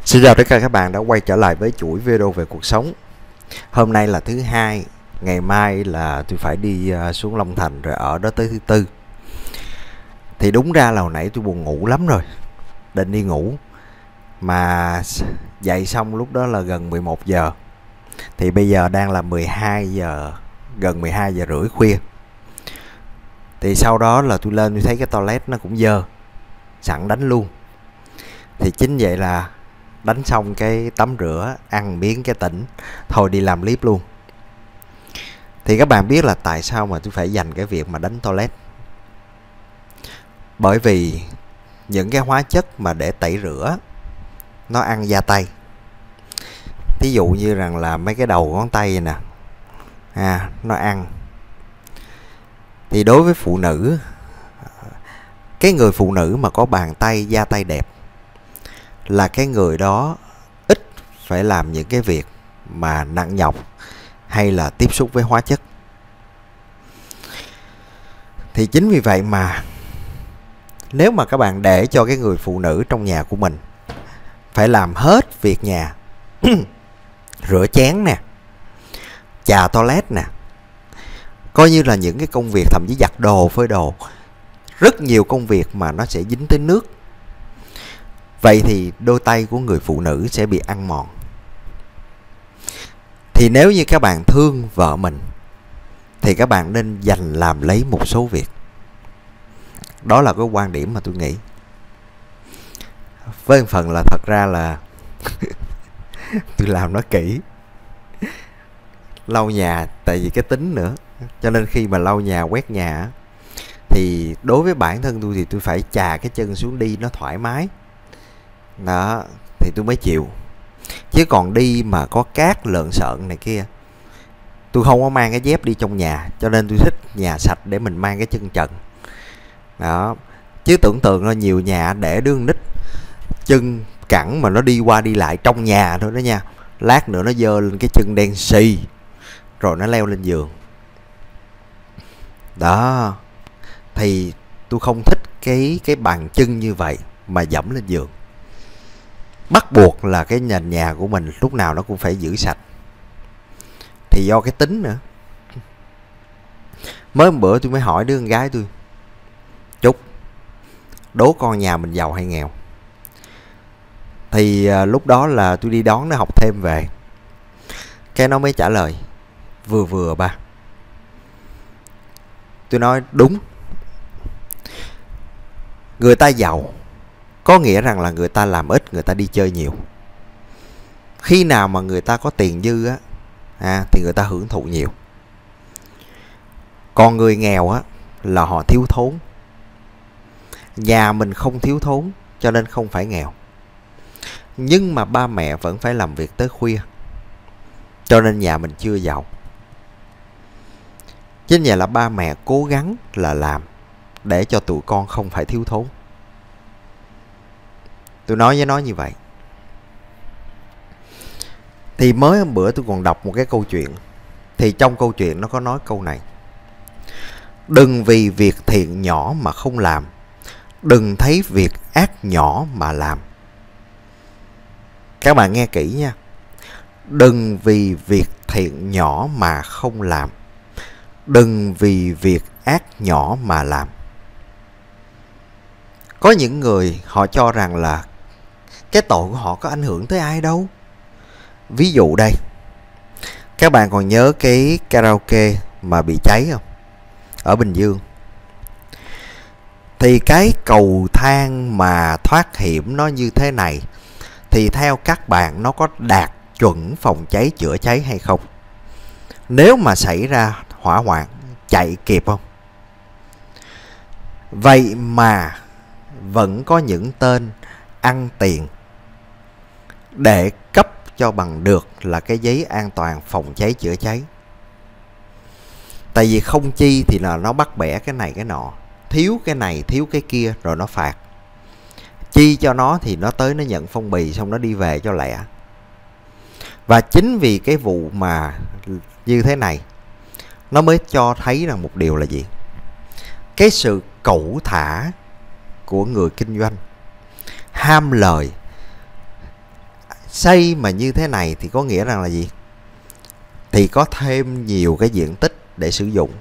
Xin chào tất cả các bạn đã quay trở lại với chuỗi video về cuộc sống. Hôm nay là thứ hai, ngày mai là tôi phải đi xuống Long Thành rồi ở đó tới thứ tư. Thì đúng ra là hồi nãy tôi buồn ngủ lắm rồi, định đi ngủ mà dậy xong lúc đó là gần 11 giờ. Thì bây giờ đang là 12 giờ, gần 12 giờ rưỡi khuya. Thì sau đó là tôi lên tôi thấy cái toilet nó cũng dơ, sẵn đánh luôn. Thì chính vậy là đánh xong cái tắm rửa, ăn miếng cái tỉnh, thôi đi làm clip luôn. Thì các bạn biết là tại sao mà tôi phải dành cái việc mà đánh toilet. Bởi vì những cái hóa chất mà để tẩy rửa nó ăn da tay. Thí dụ như rằng là mấy cái đầu ngón tay nè, nó ăn. Thì đối với phụ nữ, cái người phụ nữ mà có bàn tay, da tay đẹp là cái người đó ít phải làm những cái việc mà nặng nhọc hay là tiếp xúc với hóa chất. Thì chính vì vậy mà nếu mà các bạn để cho cái người phụ nữ trong nhà của mình phải làm hết việc nhà rửa chén nè, chà toilet nè, coi như là những cái công việc thậm chí giặt đồ, phơi đồ, rất nhiều công việc mà nó sẽ dính tới nước. Vậy thì đôi tay của người phụ nữ sẽ bị ăn mòn. Thì nếu như các bạn thương vợ mình thì các bạn nên dành làm lấy một số việc. Đó là cái quan điểm mà tôi nghĩ. Với phần là thật ra là tôi làm nó kỹ. Lau nhà, tại vì cái tính nữa, cho nên khi mà lau nhà, quét nhà thì đối với bản thân tôi thì tôi phải chà cái chân xuống đi nó thoải mái. Đó, thì tôi mới chịu. Chứ còn đi mà có cát lợn xợn này kia, tôi không có mang cái dép đi trong nhà, cho nên tôi thích nhà sạch để mình mang cái chân trần. Đó, chứ tưởng tượng là nhiều nhà để đứa con nít chân cẳng mà nó đi qua đi lại trong nhà thôi đó nha, lát nữa nó dơ lên cái chân đen xì rồi nó leo lên giường. Đó, thì tôi không thích cái bàn chân như vậy mà dẫm lên giường. Bắt buộc là cái nền nhà của mình lúc nào nó cũng phải giữ sạch. Thì do cái tính nữa. Mới một bữa tôi mới hỏi đứa con gái tôi, Trúc, đố con nhà mình giàu hay nghèo? Thì lúc đó là tôi đi đón nó học thêm về. Cái nó mới trả lời, vừa vừa ba. Tôi nói đúng. Người ta giàu có nghĩa rằng là người ta làm ít, người ta đi chơi nhiều. Khi nào mà người ta có tiền dư á, thì người ta hưởng thụ nhiều. Còn người nghèo á là họ thiếu thốn. Nhà mình không thiếu thốn cho nên không phải nghèo. Nhưng mà ba mẹ vẫn phải làm việc tới khuya, cho nên nhà mình chưa giàu. Chính vậy là ba mẹ cố gắng là làm để cho tụi con không phải thiếu thốn. Tôi nói với nó như vậy. Thì mới hôm bữa tôi còn đọc một cái câu chuyện. Thì trong câu chuyện nó có nói câu này: đừng vì việc thiện nhỏ mà không làm, đừng thấy việc ác nhỏ mà làm. Các bạn nghe kỹ nha. Đừng vì việc thiện nhỏ mà không làm, đừng vì việc ác nhỏ mà làm. Có những người họ cho rằng là cái tội của họ có ảnh hưởng tới ai đâu. Ví dụ đây, các bạn còn nhớ cái karaoke mà bị cháy không? Ở Bình Dương. Thì cái cầu thang mà thoát hiểm nó như thế này, thì theo các bạn nó có đạt chuẩn phòng cháy chữa cháy hay không? Nếu mà xảy ra hỏa hoạn, chạy kịp không? Vậy mà vẫn có những tên ăn tiền để cấp cho bằng được là cái giấy an toàn phòng cháy chữa cháy. Tại vì không chi thì là nó bắt bẻ cái này cái nọ, thiếu cái này thiếu cái kia rồi nó phạt. Chi cho nó thì nó tới nó nhận phong bì xong nó đi về cho lẹ. Và chính vì cái vụ mà như thế này nó mới cho thấy rằng một điều là gì? Cái sự cẩu thả của người kinh doanh, ham lời, Xây mà như thế này thì có nghĩa rằng là gì? Thì có thêm nhiều cái diện tích để sử dụng.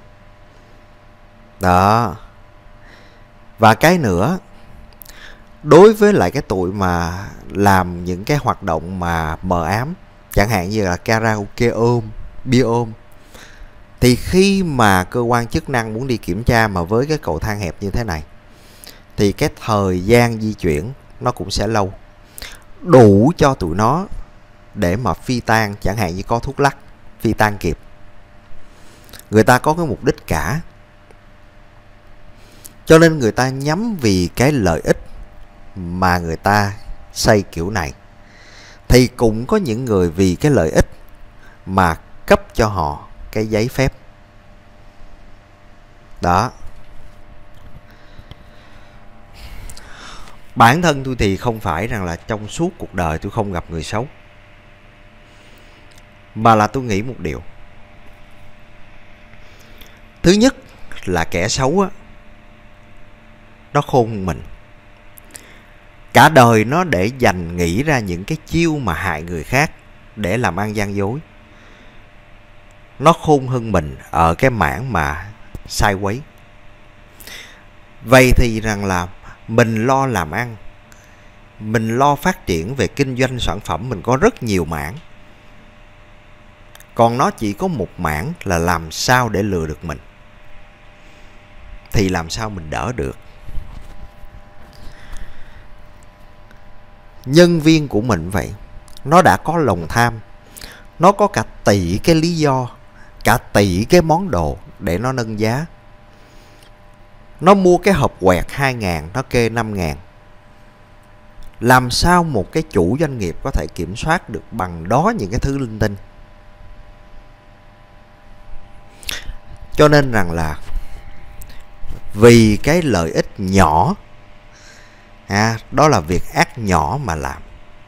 Đó. Và cái nữa, đối với lại cái tụi mà làm những cái hoạt động mà mờ ám, chẳng hạn như là karaoke ôm, bia ôm, thì khi mà cơ quan chức năng muốn đi kiểm tra mà với cái cầu thang hẹp như thế này, thì cái thời gian di chuyển nó cũng sẽ lâu, đủ cho tụi nó để mà phi tan, chẳng hạn như có thuốc lắc, phi tan kịp. Người ta có cái mục đích cả, cho nên người ta nhắm vì cái lợi ích mà người ta xây kiểu này. Thì cũng có những người vì cái lợi ích mà cấp cho họ cái giấy phép. Đó. Bản thân tôi thì không phải rằng là trong suốt cuộc đời tôi không gặp người xấu, mà là tôi nghĩ một điều. Thứ nhất là kẻ xấu á, nó khôn hơn mình. Cả đời nó để dành nghĩ ra những cái chiêu mà hại người khác để làm ăn gian dối. Nó khôn hơn mình ở cái mảng mà sai quấy. Vậy thì rằng là mình lo làm ăn, mình lo phát triển về kinh doanh sản phẩm, mình có rất nhiều mảng. Còn nó chỉ có một mảng là làm sao để lừa được mình. Thì làm sao mình đỡ được. Nhân viên của mình vậy, nó đã có lòng tham, nó có cả tỷ cái lý do, cả tỷ cái món đồ để nó nâng giá. Nó mua cái hộp quẹt 2.000, nó kê 5.000. Làm sao một cái chủ doanh nghiệp có thể kiểm soát được bằng đó những cái thứ linh tinh? Cho nên rằng là vì cái lợi ích nhỏ, đó là việc ác nhỏ mà làm,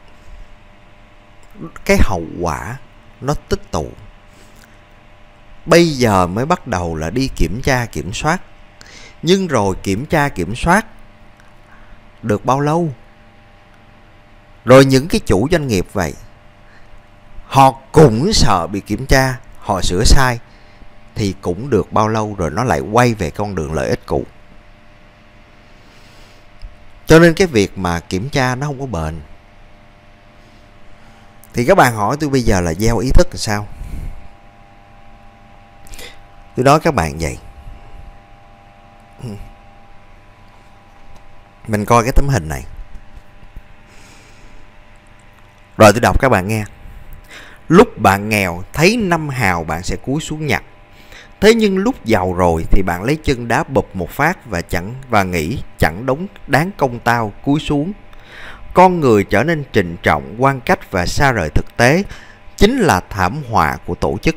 cái hậu quả nó tích tụ. Bây giờ mới bắt đầu là đi kiểm tra kiểm soát. Nhưng rồi kiểm tra kiểm soát được bao lâu? Rồi những cái chủ doanh nghiệp vậy, họ cũng sợ bị kiểm tra, họ sửa sai thì cũng được bao lâu rồi nó lại quay về con đường lợi ích cũ. Cho nên cái việc mà kiểm tra nó không có bền. Thì các bạn hỏi tôi bây giờ là gieo ý thức là sao? Tôi nói các bạn vậy. Mình coi cái tấm hình này. Rồi tôi đọc các bạn nghe. Lúc bạn nghèo thấy 5 hào bạn sẽ cúi xuống nhặt. Thế nhưng lúc giàu rồi thì bạn lấy chân đá bụp một phát và nghĩ chẳng đáng công tao cúi xuống. Con người trở nên trịnh trọng, quan cách và xa rời thực tế chính là thảm họa của tổ chức.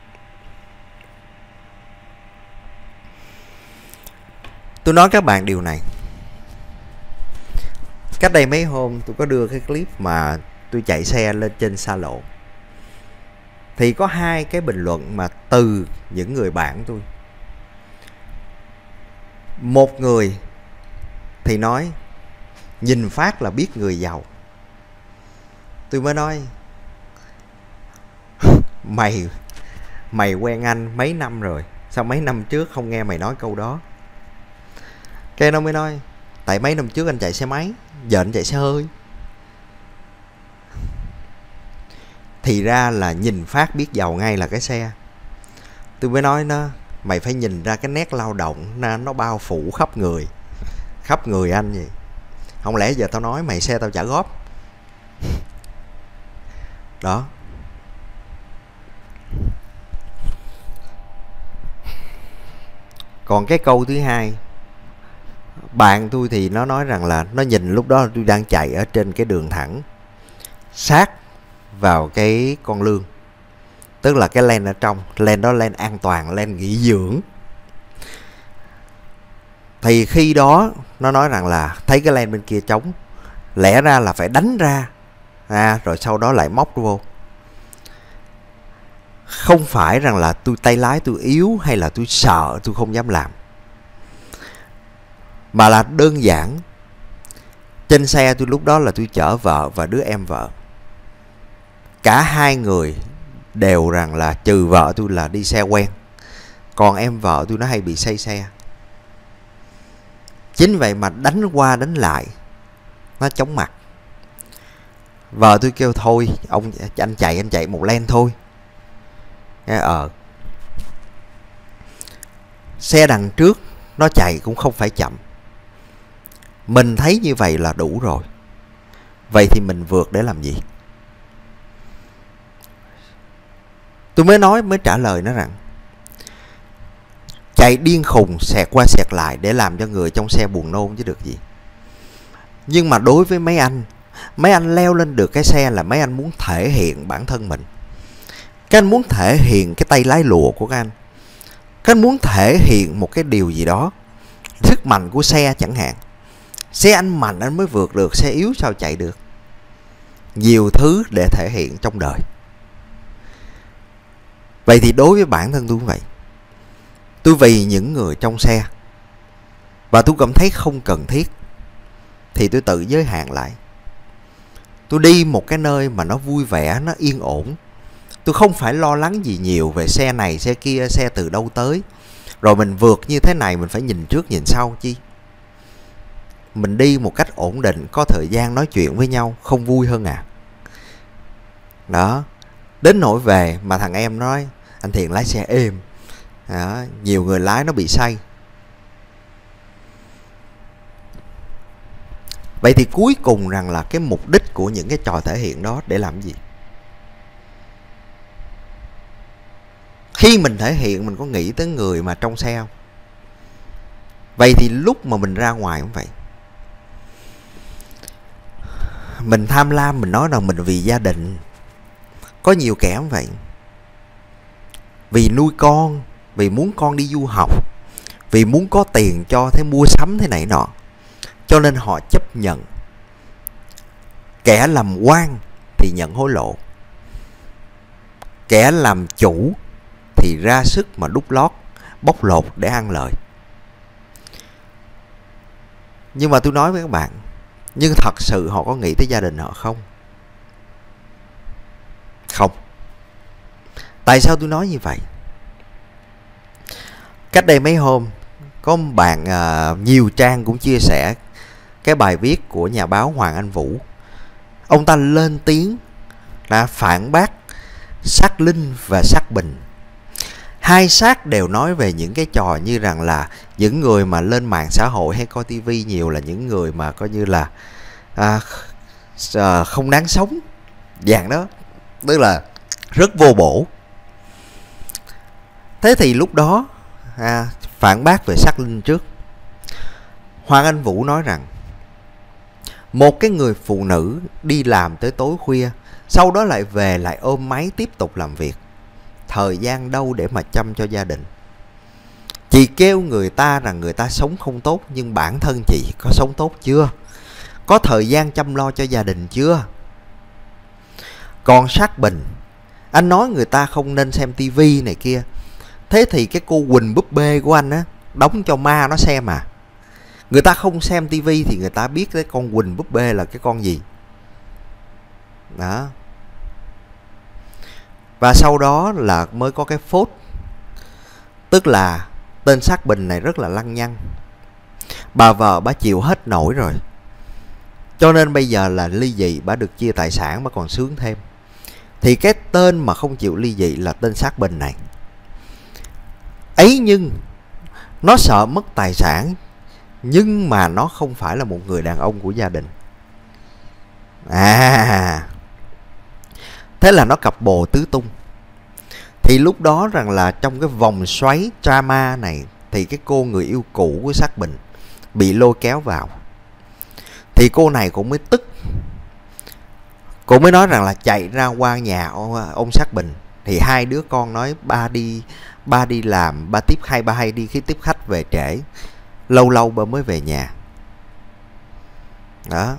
Tôi nói các bạn điều này. Cách đây mấy hôm tôi có đưa cái clip mà tôi chạy xe lên trên xa lộ. Thì có 2 cái bình luận mà từ những người bạn tôi. Một người thì nói nhìn phát là biết người giàu. Tôi mới nói Mày quen anh mấy năm rồi, sao mấy năm trước không nghe mày nói câu đó? Cái nó mới nói tại mấy năm trước anh chạy xe máy, giờ anh chạy xe hơi. Thì ra là nhìn phát biết giàu ngay là cái xe. Tôi mới nói nó, mày phải nhìn ra cái nét lao động nó bao phủ khắp người anh vậy. Không lẽ giờ tao nói mày xe tao trả góp. Đó. Còn cái câu thứ hai, bạn tôi thì nó nói rằng là nó nhìn lúc đó tôi đang chạy ở trên cái đường thẳng sát vào cái con lương, tức là cái lane ở trong, lane đó lane an toàn, lane nghỉ dưỡng. Thì khi đó nó nói rằng là thấy cái lane bên kia trống, lẽ ra là phải đánh ra, rồi sau đó lại móc vô. Không phải rằng là tôi tay lái tôi yếu hay là tôi sợ tôi không dám làm, mà là đơn giản trên xe tôi lúc đó là tôi chở vợ và đứa em vợ. cả hai người đều rằng là trừ vợ tôi là đi xe quen, còn em vợ tôi nó hay bị say xe. Chính vậy mà đánh qua đánh lại nó chóng mặt. Vợ tôi kêu thôi anh chạy một len thôi. Xe đằng trước nó chạy cũng không phải chậm, mình thấy như vậy là đủ rồi, vậy thì mình vượt để làm gì? Tôi mới trả lời nó rằng chạy điên khùng xẹt qua xẹt lại để làm cho người trong xe buồn nôn chứ được gì. Nhưng mà đối với mấy anh leo lên được cái xe là mấy anh muốn thể hiện bản thân mình. Các anh muốn thể hiện cái tay lái lụa của các anh muốn thể hiện một cái điều gì đó, sức mạnh của xe chẳng hạn. Xe anh mạnh anh mới vượt được, xe yếu sao chạy được. Nhiều thứ để thể hiện trong đời. Vậy thì đối với bản thân tôi cũng vậy. Tôi vì những người trong xe và tôi cảm thấy không cần thiết thì tôi tự giới hạn lại. Tôi đi một cái nơi mà nó vui vẻ, nó yên ổn. Tôi không phải lo lắng gì nhiều về xe này, xe kia, xe từ đâu tới. Rồi mình vượt như thế này mình phải nhìn trước nhìn sau chi. Mình đi một cách ổn định, có thời gian nói chuyện với nhau, không vui hơn à. Đó. Đến nỗi về mà thằng em nói anh Thiện lái xe êm. Đó. Nhiều người lái nó bị say. Vậy thì cuối cùng rằng là cái mục đích của những cái trò thể hiện đó để làm gì? Khi mình thể hiện mình có nghĩ tới người mà trong xe không? Vậy thì lúc mà mình ra ngoài cũng vậy. Mình tham lam, mình nói rằng mình vì gia đình. Có nhiều kẻ cũng vậy. Vì nuôi con, vì muốn con đi du học, vì muốn có tiền cho thế mua sắm thế này nọ, cho nên họ chấp nhận. Kẻ làm quan thì nhận hối lộ, kẻ làm chủ thì ra sức mà đút lót, bóc lột để ăn lời. Nhưng mà tôi nói với các bạn, nhưng thật sự họ có nghĩ tới gia đình họ không? Không. Tại sao tôi nói như vậy? Cách đây mấy hôm có một bạn nhiều trang cũng chia sẻ cái bài viết của nhà báo Hoàng Anh Vũ. Ông ta lên tiếng là phản bác Sắc Linh và Sắc Bình. Hai xác đều nói về những cái trò như rằng là những người mà lên mạng xã hội hay coi tivi nhiều là những người mà coi như là không đáng sống, dạng đó, tức là rất vô bổ. Thế thì lúc đó phản bác về Sắc Linh trước. Hoàng Anh Vũ nói rằng một cái người phụ nữ đi làm tới tối khuya, sau đó lại về lại ôm máy tiếp tục làm việc, thời gian đâu để mà chăm cho gia đình. Chị kêu người ta rằng người ta sống không tốt, nhưng bản thân chị có sống tốt chưa? Có thời gian chăm lo cho gia đình chưa? Còn Sắc Bình, anh nói người ta không nên xem tivi này kia. Thế thì cái cô Quỳnh búp bê của anh á, đóng cho ma nó xem à? Người ta không xem tivi thì người ta biết cái con Quỳnh búp bê là cái con gì. Đó. Và sau đó là mới có cái phốt. Tức là tên Sắc Bình này rất là lăng nhăng. Bà vợ bà chịu hết nổi rồi, cho nên bây giờ là ly dị, bà được chia tài sản, bà còn sướng thêm. Thì cái tên mà không chịu ly dị là tên Sắc Bình này. Ấy nhưng nó sợ mất tài sản, nhưng mà nó không phải là một người đàn ông của gia đình. Thế là nó cặp bồ tứ tung. Thì lúc đó rằng là trong cái vòng xoáy drama này, thì cái cô người yêu cũ của Sắc Bình bị lôi kéo vào. Thì cô này cũng mới tức. Cô mới nói rằng là chạy ra qua nhà ông Sắc Bình. Thì hai đứa con nói ba đi làm, ba hay đi khi tiếp khách về trễ, lâu lâu ba mới về nhà. Đó.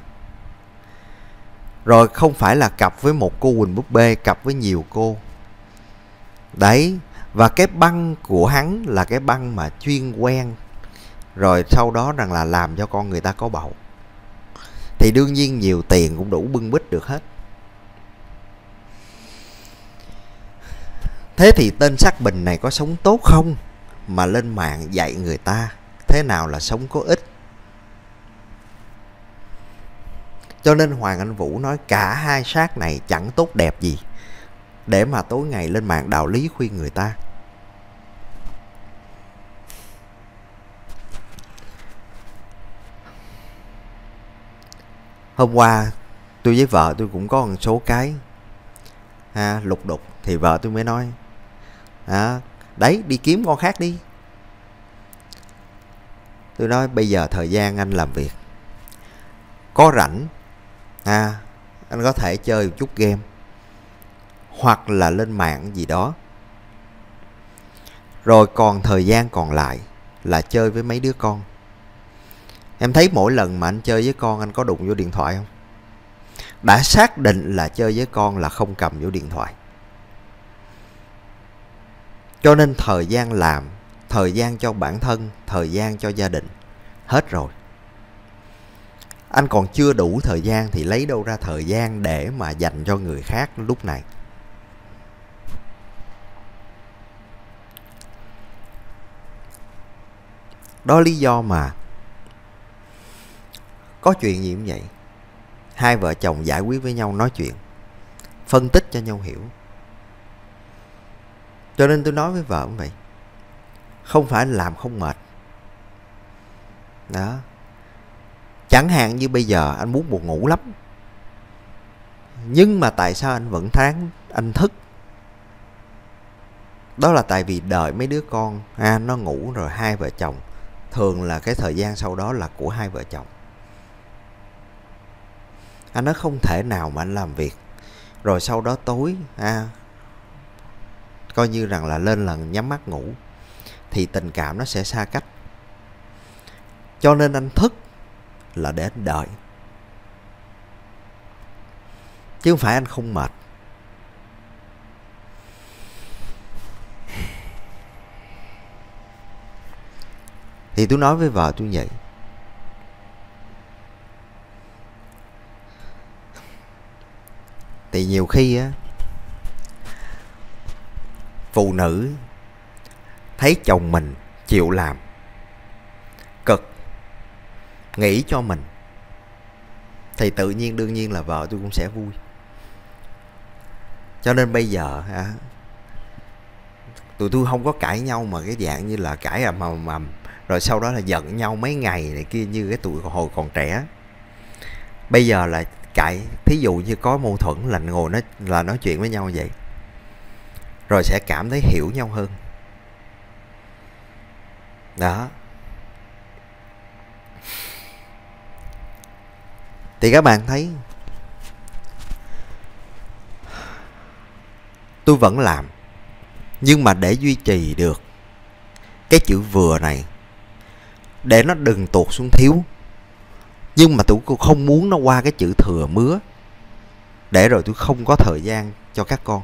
Rồi không phải là cặp với một cô Quỳnh búp bê, cặp với nhiều cô. Đấy. Và cái băng của hắn là cái băng mà chuyên quen, rồi sau đó rằng là làm cho con người ta có bầu. Thì đương nhiên nhiều tiền cũng đủ bưng bít được hết. Thế thì tên Sắc Bình này có sống tốt không mà lên mạng dạy người ta thế nào là sống có ích? Cho nên Hoàng Anh Vũ nói cả hai xác này chẳng tốt đẹp gì để mà tối ngày lên mạng đạo lý khuyên người ta. Hôm qua tôi với vợ tôi cũng có một số cái lục đục, thì vợ tôi mới nói đấy, đi kiếm con khác đi. Tôi nói bây giờ thời gian anh làm việc, có rảnh anh có thể chơi một chút game hoặc là lên mạng gì đó, rồi còn thời gian còn lại là chơi với mấy đứa con. Em thấy mỗi lần mà anh chơi với con, anh có đụng vô điện thoại không? Đã xác định là chơi với con là không cầm vô điện thoại. Cho nên thời gian làm, thời gian cho bản thân, thời gian cho gia đình hết rồi. Anh còn chưa đủ thời gian thì lấy đâu ra thời gian để mà dành cho người khác lúc này. Đó lý do mà có chuyện gì cũng vậy, hai vợ chồng giải quyết với nhau, nói chuyện, phân tích cho nhau hiểu. Cho nên tôi nói với vợ cũng vậy, không phải làm không mệt. Đó. Chẳng hạn như bây giờ anh muốn buồn ngủ lắm, nhưng mà tại sao anh vẫn anh thức? Đó là tại vì đợi mấy đứa con nó ngủ rồi hai vợ chồng, thường là cái thời gian sau đó là của hai vợ chồng. Anh nói không thể nào mà anh làm việc rồi sau đó tối coi như rằng là lên lần nhắm mắt ngủ, thì tình cảm nó sẽ xa cách. Cho nên anh thức là để anh đợi, chứ không phải anh không mệt. Thì tôi nói với vợ tôi vậy. Thì nhiều khi phụ nữ thấy chồng mình chịu làm, cực, nghĩ cho mình, thì tự nhiên đương nhiên là vợ tôi cũng sẽ vui. Cho nên bây giờ tụi tôi không có cãi nhau mà cái dạng như là cãi ầm rồi sau đó là giận nhau mấy ngày này kia như cái tụi hồi còn trẻ. Bây giờ là cãi, thí dụ như có mâu thuẫn là ngồi nói chuyện với nhau vậy, rồi sẽ cảm thấy hiểu nhau hơn. Đó. Thì các bạn thấy tôi vẫn làm, nhưng mà để duy trì được cái chữ vừa này, để nó đừng tuột xuống thiếu, nhưng mà tôi cũng không muốn nó qua cái chữ thừa mứa, để rồi tôi không có thời gian cho các con.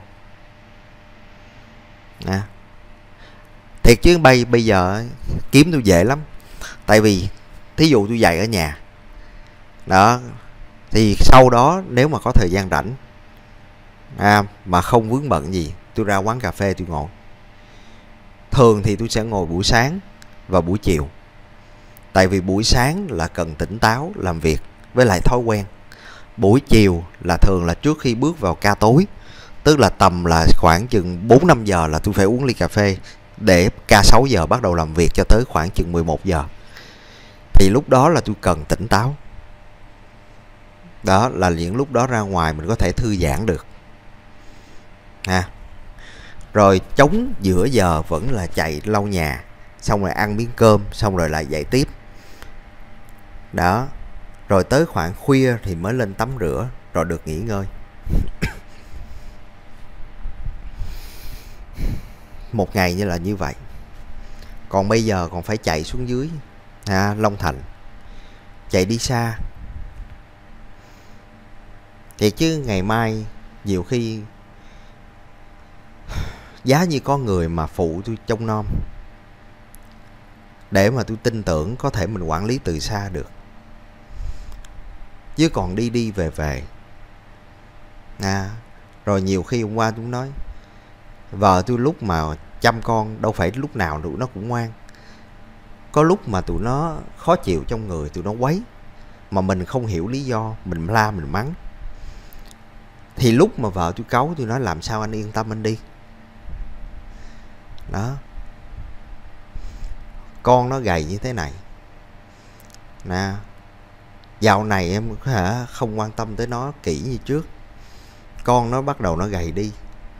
Thiệt chứ bây giờ kiếm tôi dễ lắm. Tại vì thí dụ tôi dạy ở nhà đó, thì sau đó nếu mà có thời gian rảnh mà không vướng bận gì, tôi ra quán cà phê tôi ngồi. Thường thì tôi sẽ ngồi buổi sáng và buổi chiều. Tại vì buổi sáng là cần tỉnh táo làm việc với lại thói quen. Buổi chiều là thường là trước khi bước vào ca tối, tức là tầm là khoảng chừng 4-5 giờ là tôi phải uống ly cà phê, để ca 6 giờ bắt đầu làm việc cho tới khoảng chừng 11 giờ. Thì lúc đó là tôi cần tỉnh táo. Đó là những lúc đó ra ngoài mình có thể thư giãn được. Rồi trống giữa giờ vẫn là chạy lau nhà, xong rồi ăn miếng cơm, xong rồi lại dậy tiếp. Đó. Rồi tới khoảng khuya thì mới lên tắm rửa, rồi được nghỉ ngơi. Một ngày như là như vậy. Còn bây giờ còn phải chạy xuống dưới Long Thành, chạy đi xa. Thì chứ ngày mai nhiều khi giá như có người mà phụ tôi trông nom, để mà tôi tin tưởng có thể mình quản lý từ xa được. Chứ còn đi về. Rồi nhiều khi hôm qua tôi nói Vợ tôi lúc mà chăm con đâu phải lúc nào tụi nó cũng ngoan. Có lúc mà tụi nó khó chịu trong người, tụi nó quấy, mà mình không hiểu lý do, mình la mình mắng. Thì lúc mà vợ tôi cáu, tôi nói làm sao anh yên tâm anh đi. Đó. Con nó gầy như thế này nè, dạo này em có thể không quan tâm tới nó kỹ như trước. Con nó bắt đầu nó gầy đi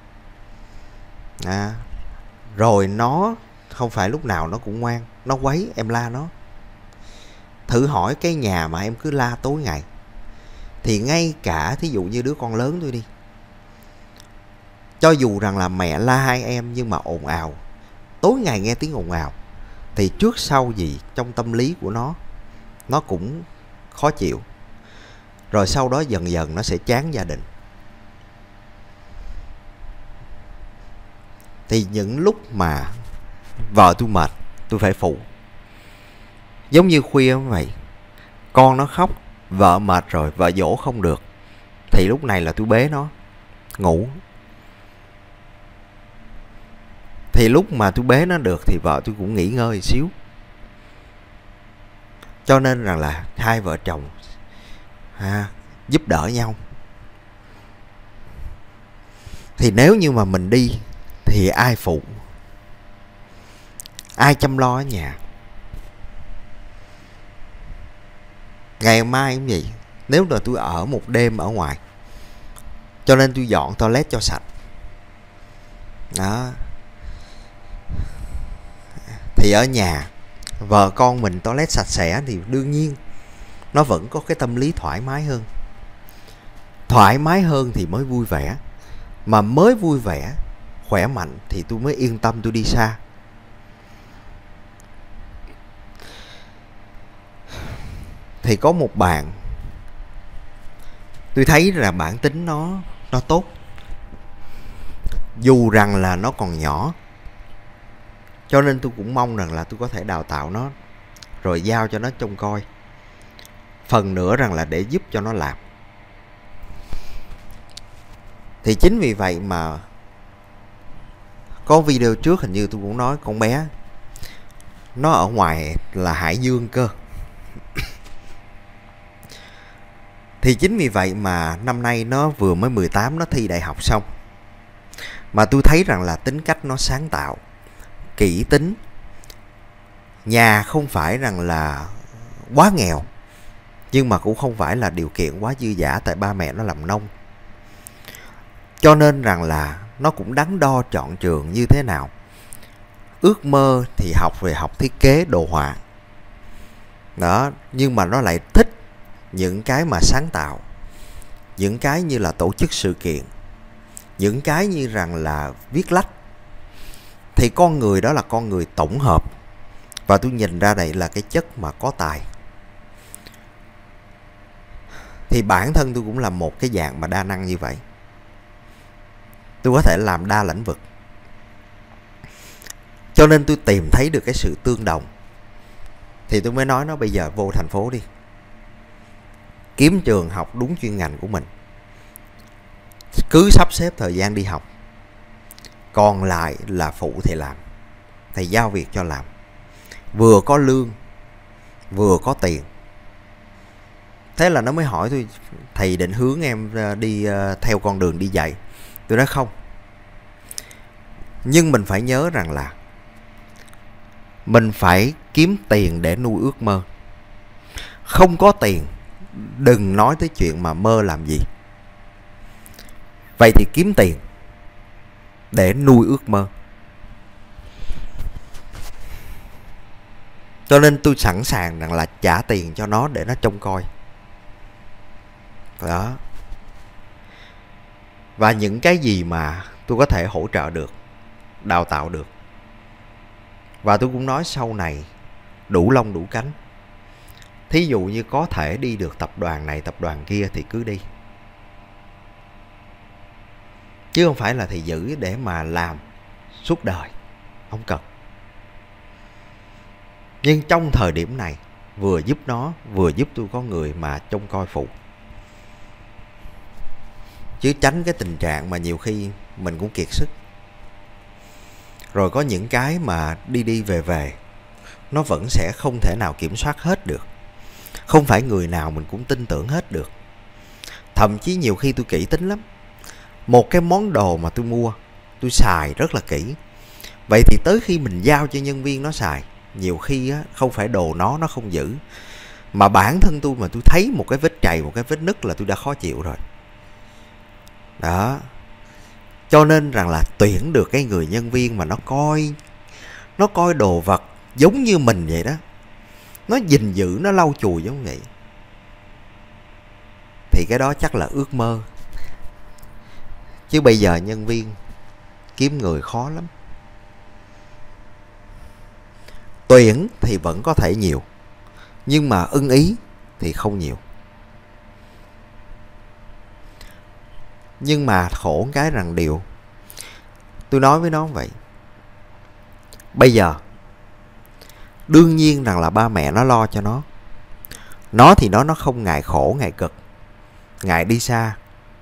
nè. Rồi nó không phải lúc nào nó cũng ngoan, nó quấy em la nó. Thử hỏi cái nhà mà em cứ la tối ngày, thì ngay cả thí dụ như đứa con lớn tôi đi, cho dù rằng là mẹ la hai em nhưng mà ồn ào, tối ngày nghe tiếng ồn ào, thì trước sau gì trong tâm lý của nó cũng khó chịu. Rồi sau đó dần dần nó sẽ chán gia đình. Thì những lúc mà vợ tôi mệt, tôi phải phụ. Giống như khuya như vậy, con nó khóc, vợ mệt rồi, vợ dỗ không được, thì lúc này là tôi bế nó ngủ. Thì lúc mà tôi bế nó được thì vợ tôi cũng nghỉ ngơi xíu. Cho nên rằng là hai vợ chồng giúp đỡ nhau. Thì nếu như mà mình đi thì ai phụ, ai chăm lo ở nhà? Ngày mai cũng vậy. Nếu là tôi ở một đêm ở ngoài, cho nên tôi dọn toilet cho sạch đó, thì ở nhà vợ con mình toilet sạch sẽ thì đương nhiên nó vẫn có cái tâm lý thoải mái hơn. Thoải mái hơn thì mới vui vẻ. Mà mới vui vẻ, khỏe mạnh thì tôi mới yên tâm tôi đi xa. Thì có một bạn, tôi thấy là bản tính nó tốt. Dù rằng là nó còn nhỏ, cho nên tôi cũng mong rằng là tôi có thể đào tạo nó, rồi giao cho nó trông coi. Phần nữa rằng là để giúp cho nó làm. Thì chính vì vậy mà có video trước hình như tôi cũng nói con bé nó ở ngoài là Hải Dương cơ. Thì chính vì vậy mà năm nay nó vừa mới 18, nó thi đại học xong. Mà tôi thấy rằng là tính cách nó sáng tạo, kỹ tính. Nhà không phải rằng là quá nghèo, nhưng mà cũng không phải là điều kiện quá dư dả, tại ba mẹ nó làm nông. Cho nên rằng là nó cũng đắn đo chọn trường như thế nào. Ước mơ thì học thiết kế đồ họa đó, nhưng mà nó lại thích những cái mà sáng tạo, những cái như là tổ chức sự kiện, những cái như rằng là viết lách. Thì con người đó là con người tổng hợp. Và tôi nhìn ra đây là cái chất mà có tài. Thì bản thân tôi cũng là một cái dạng mà đa năng như vậy. Tôi có thể làm đa lĩnh vực. Cho nên tôi tìm thấy được cái sự tương đồng. Thì tôi mới nói nó bây giờ vô thành phố đi, kiếm trường học đúng chuyên ngành của mình, cứ sắp xếp thời gian đi học, còn lại là phụ thầy làm. Thầy giao việc cho làm, vừa có lương vừa có tiền. Thế là nó mới hỏi tôi, thầy định hướng em đi theo con đường đi dạy. Tôi nói không, nhưng mình phải nhớ rằng là mình phải kiếm tiền để nuôi ước mơ. Không có tiền, đừng nói tới chuyện mà mơ làm gì. Vậy thì kiếm tiền để nuôi ước mơ. Cho nên tôi sẵn sàng rằng là trả tiền cho nó để nó trông coi. Đó. Và những cái gì mà tôi có thể hỗ trợ được, đào tạo được. Và tôi cũng nói sau này đủ lông đủ cánh. Thí dụ như có thể đi được tập đoàn này tập đoàn kia thì cứ đi. Chứ không phải là thì giữ để mà làm suốt đời. Không cần. Nhưng trong thời điểm này, vừa giúp nó, vừa giúp tôi có người mà trông coi phụ. Chứ tránh cái tình trạng mà nhiều khi mình cũng kiệt sức. Rồi có những cái mà đi đi về về, nó vẫn sẽ không thể nào kiểm soát hết được. Không phải người nào mình cũng tin tưởng hết được. Thậm chí nhiều khi tôi kỹ tính lắm. Một cái món đồ mà tôi mua, tôi xài rất là kỹ. Vậy thì tới khi mình giao cho nhân viên nó xài, nhiều khi á, không phải đồ nó không giữ, mà bản thân tôi mà tôi thấy một cái vết chày, một cái vết nứt là tôi đã khó chịu rồi. Đó. Cho nên rằng là tuyển được cái người nhân viên mà nó coi đồ vật giống như mình vậy đó, nó gìn giữ, nó lau chùi giống vậy, thì cái đó chắc là ước mơ. Chứ bây giờ nhân viên kiếm người khó lắm. Tuyển thì vẫn có thể nhiều, nhưng mà ưng ý thì không nhiều. Nhưng mà khổ cái rằng điều tôi nói với nó vậy. Bây giờ đương nhiên rằng là ba mẹ nó lo cho nó. Nó thì nó không ngại khổ, ngại cực, ngại đi xa.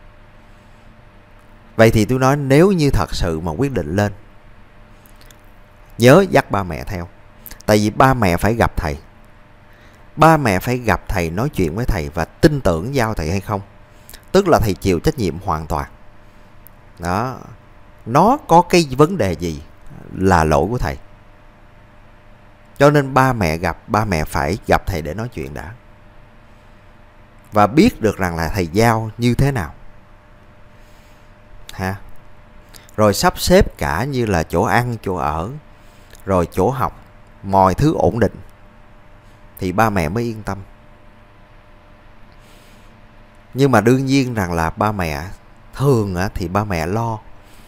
Vậy thì tôi nói nếu như thật sự mà quyết định lên, nhớ dắt ba mẹ theo. Tại vì ba mẹ phải gặp thầy. Ba mẹ phải gặp thầy, nói chuyện với thầy và tin tưởng giao thầy hay không. Tức là thầy chịu trách nhiệm hoàn toàn. Đó. Nó có cái vấn đề gì là lỗi của thầy. Cho nên ba mẹ phải gặp thầy để nói chuyện đã. Và biết được rằng là thầy giao như thế nào. Ha. Rồi sắp xếp cả như là chỗ ăn, chỗ ở, rồi chỗ học, mọi thứ ổn định, thì ba mẹ mới yên tâm. Nhưng mà đương nhiên rằng là ba mẹ thường thì ba mẹ lo.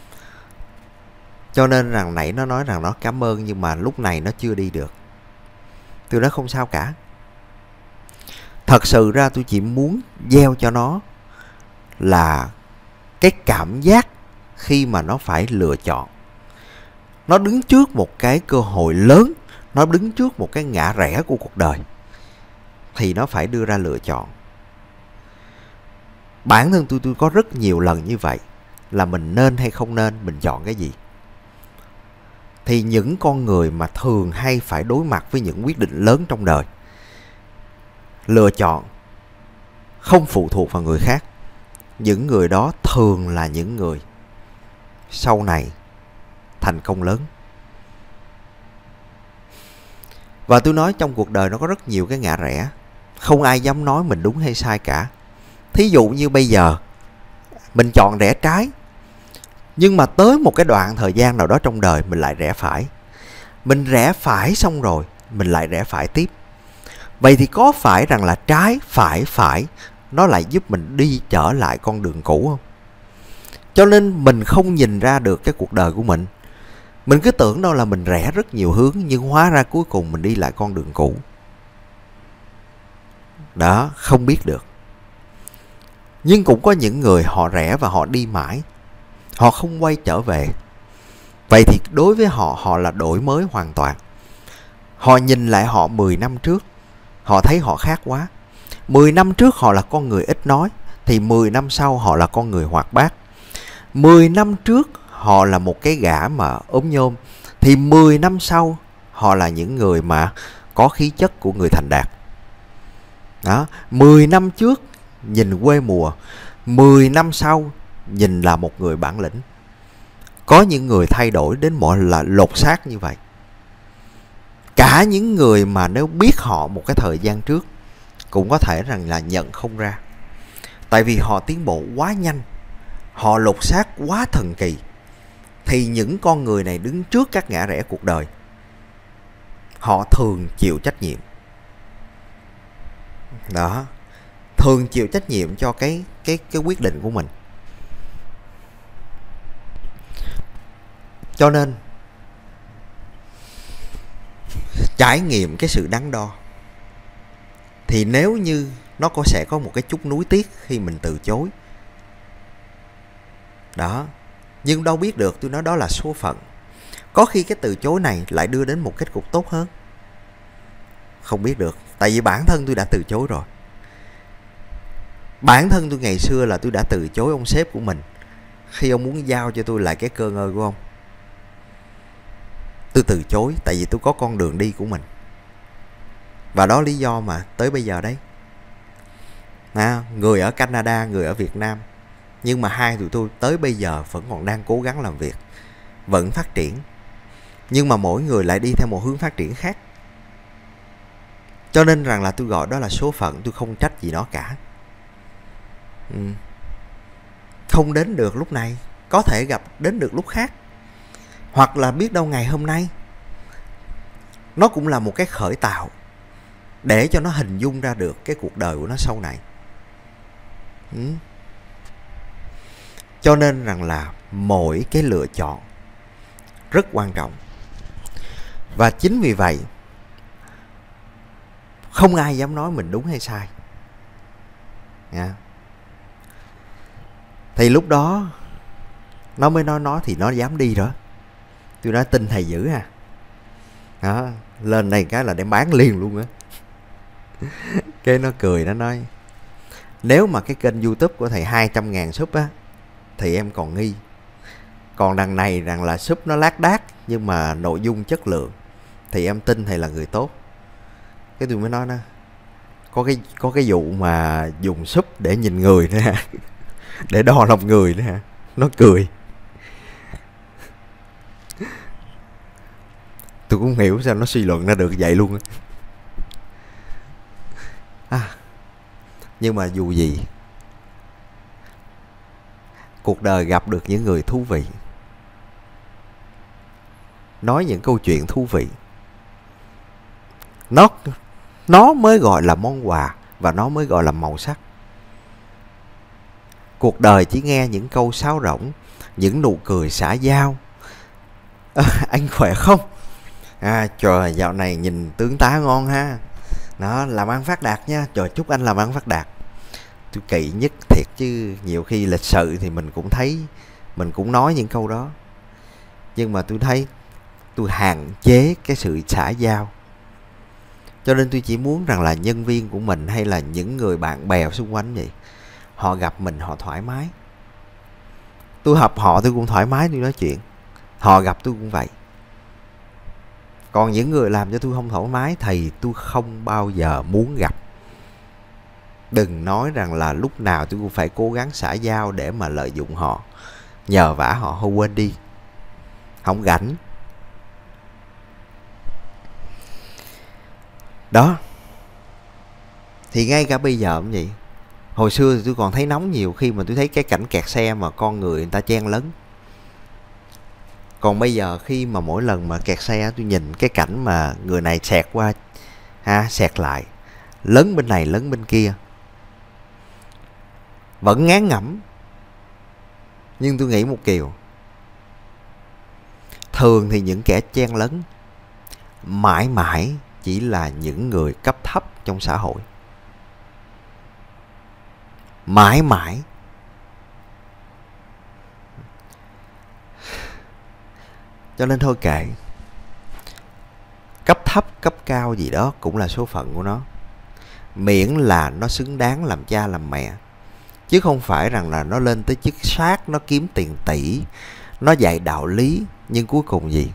Cho nên rằng nãy nó nói rằng nó cảm ơn, nhưng mà lúc này nó chưa đi được. Tôi nói không sao cả. Thật sự ra tôi chỉ muốn gieo cho nó là cái cảm giác khi mà nó phải lựa chọn. Nó đứng trước một cái cơ hội lớn, nó đứng trước một cái ngã rẽ của cuộc đời, thì nó phải đưa ra lựa chọn. Bản thân tôi có rất nhiều lần như vậy, là mình nên hay không nên, mình chọn cái gì. Thì những con người mà thường hay phải đối mặt với những quyết định lớn trong đời, lựa chọn không phụ thuộc vào người khác, những người đó thường là những người sau này thành công lớn. Và tôi nói trong cuộc đời nó có rất nhiều cái ngã rẽ, không ai dám nói mình đúng hay sai cả. Thí dụ như bây giờ mình chọn rẽ trái, nhưng mà tới một cái đoạn thời gian nào đó trong đời mình lại rẽ phải. Mình rẽ phải xong rồi mình lại rẽ phải tiếp. Vậy thì có phải rằng là trái phải nó lại giúp mình đi trở lại con đường cũ không? Cho nên mình không nhìn ra được cái cuộc đời của mình. Mình cứ tưởng đâu là mình rẽ rất nhiều hướng, nhưng hóa ra cuối cùng mình đi lại con đường cũ. Đó, không biết được. Nhưng cũng có những người họ rẽ và họ đi mãi, họ không quay trở về. Vậy thì đối với họ, họ là đổi mới hoàn toàn. Họ nhìn lại họ 10 năm trước, họ thấy họ khác quá. 10 năm trước họ là con người ít nói, thì 10 năm sau họ là con người hoạt bát. 10 năm trước họ là một cái gã mà ốm nhôm, thì 10 năm sau họ là những người mà có khí chất của người thành đạt. Đó, 10 năm trước nhìn quê mùa, 10 năm sau nhìn là một người bản lĩnh. Có những người thay đổi đến mọi là lột xác như vậy. Cả những người mà nếu biết họ một cái thời gian trước cũng có thể rằng là nhận không ra. Tại vì họ tiến bộ quá nhanh, họ lột xác quá thần kỳ. Thì những con người này đứng trước các ngã rẽ cuộc đời, họ thường chịu trách nhiệm. Đó, thường chịu trách nhiệm cho cái quyết định của mình. Cho nên trải nghiệm cái sự đắn đo, thì nếu như nó sẽ có một cái chút nuối tiếc khi mình từ chối. Đó, nhưng đâu biết được, tôi nói đó là số phận. Có khi cái từ chối này lại đưa đến một kết cục tốt hơn. Không biết được, tại vì bản thân tôi đã từ chối rồi. Bản thân tôi ngày xưa là tôi đã từ chối ông sếp của mình khi ông muốn giao cho tôi lại cái cơ ngơi của ông. tôi từ chối, tại vì tôi có con đường đi của mình. Và đó lý do mà tới bây giờ đấy, người ở Canada, người ở Việt Nam, nhưng mà hai tụi tôi tới bây giờ vẫn còn đang cố gắng làm việc, vẫn phát triển, nhưng mà mỗi người lại đi theo một hướng phát triển khác. Cho nên rằng là tôi gọi đó là số phận, tôi không trách gì nó cả. Không đến được lúc này, có thể gặp đến được lúc khác. Hoặc là biết đâu ngày hôm nay nó cũng là một cái khởi tạo để cho nó hình dung ra được cái cuộc đời của nó sau này. Cho nên rằng là mỗi cái lựa chọn rất quan trọng. Và chính vì vậy không ai dám nói mình đúng hay sai. Thì lúc đó nó mới nói nó thì nó dám đi rồi. Tôi nói tin thầy dữ ha. Đó, lên đây cái là đem bán liền luôn á. Cái nó cười, nó nói nếu mà cái kênh YouTube của thầy 200.000 sub á thì em còn nghi. Còn đằng này rằng là sub nó lác đác nhưng mà nội dung chất lượng thì em tin thầy là người tốt. Cái tôi mới nói nó có cái vụ mà dùng sub để nhìn người nữa hả? Để đo lòng người nữa hả? Nó cười. Tôi cũng hiểu sao nó suy luận ra được vậy luôn á. Nhưng mà dù gì, cuộc đời gặp được những người thú vị, nói những câu chuyện thú vị, nó mới gọi là món quà, và nó mới gọi là màu sắc. Cuộc đời chỉ nghe những câu sáo rỗng, những nụ cười xã giao. Anh khỏe không? Trời, dạo này nhìn tướng tá ngon ha. Đó, làm ăn phát đạt nha. Trời, chúc anh làm ăn phát đạt. Tôi kỵ nhất thiệt chứ. Nhiều khi lịch sự thì mình cũng thấy, mình cũng nói những câu đó. Nhưng mà tôi thấy tôi hạn chế cái sự xã giao. Cho nên tôi chỉ muốn rằng là nhân viên của mình hay là những người bạn bè xung quanh vậy, họ gặp mình họ thoải mái. Tôi gặp họ tôi cũng thoải mái tôi nói chuyện. Họ gặp tôi cũng vậy. Còn những người làm cho tôi không thoải mái thì tôi không bao giờ muốn gặp. Đừng nói rằng là lúc nào tôi cũng phải cố gắng xã giao để mà lợi dụng họ, nhờ vả họ thôi quên đi. Không rảnh. Đó. Thì ngay cả bây giờ cũng vậy. Hồi xưa thì tôi còn thấy nóng nhiều khi mà tôi thấy cái cảnh kẹt xe mà con người ta chen lấn. Còn bây giờ khi mà mỗi lần mà kẹt xe tôi nhìn cái cảnh mà người này xẹt qua xẹt lại, lấn bên này lấn bên kia, vẫn ngán ngẩm. Nhưng tôi nghĩ một điều, thường thì những kẻ chen lấn mãi mãi chỉ là những người cấp thấp trong xã hội. Mãi mãi. Cho nên thôi kệ. Cấp thấp, cấp cao gì đó cũng là số phận của nó. Miễn là nó xứng đáng làm cha làm mẹ. Chứ không phải rằng là nó lên tới chức sát, nó kiếm tiền tỷ, nó dạy đạo lý, nhưng cuối cùng gì?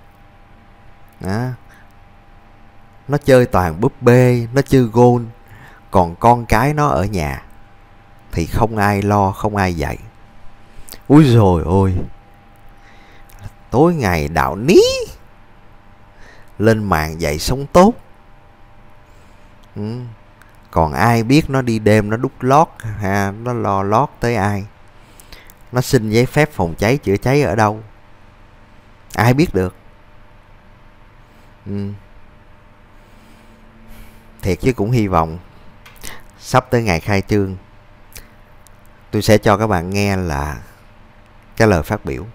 Nó chơi toàn búp bê, nó chơi gôn. Còn con cái nó ở nhà thì không ai lo, không ai dạy. Úi dồi ôi, tối ngày đạo ní, lên mạng dạy sống tốt. Còn ai biết nó đi đêm nó đút lót nó lo lót tới ai, nó xin giấy phép phòng cháy chữa cháy ở đâu, ai biết được. Thiệt chứ cũng hy vọng sắp tới ngày khai trương tôi sẽ cho các bạn nghe là cái lời phát biểu,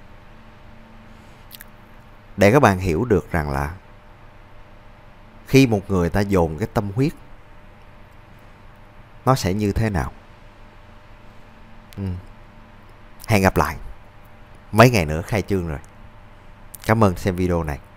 để các bạn hiểu được rằng là khi một người ta dồn cái tâm huyết nó sẽ như thế nào. Hẹn gặp lại. Mấy ngày nữa khai trương rồi. Cảm ơn xem video này.